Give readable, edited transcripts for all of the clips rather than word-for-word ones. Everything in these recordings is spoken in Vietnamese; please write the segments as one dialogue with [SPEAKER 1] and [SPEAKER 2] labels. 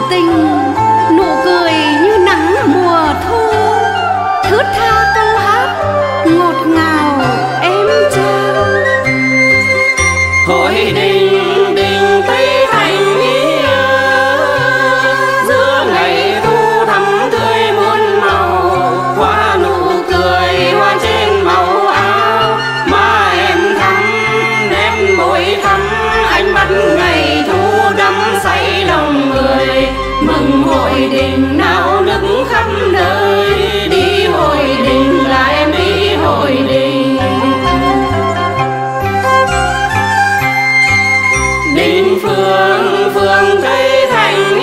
[SPEAKER 1] tình, nụ cười như nắng mùa thu, thướt tha câu hát ngọt ngào êm trao.
[SPEAKER 2] Hội đình đình Tây Thành giữa ngày thu thắm tươi muôn màu, hoa nụ cười hoa trên màu áo, má em thắm nét môi thắm, ánh mắt ngày thu đắm say lòng người. Mừng hội đình náo nức khắp nơi, đi hội đình là em đi hội đình. Đình phương phường Tây Thành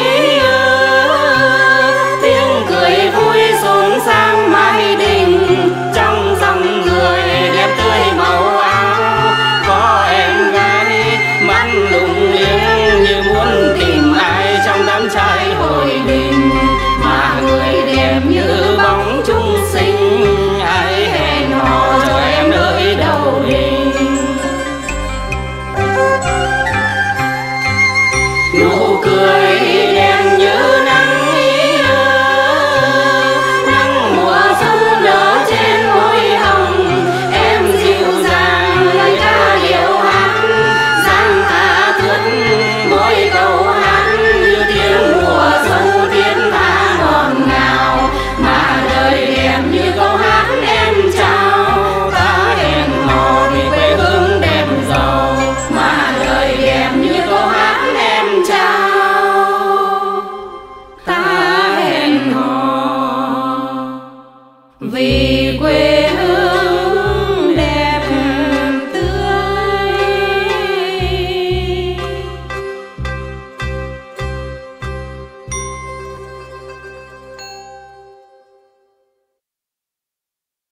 [SPEAKER 2] tiếng cười vui xôn sang mái đình, trong dòng người đẹp tươi màu áo, có em gái mắt lung liếng như muốn tìm ai trong đám trai hội đình, mà người đẹp như bóng trung sinh, ai hẹn hò cho em nơi đầu đình. Nụ cười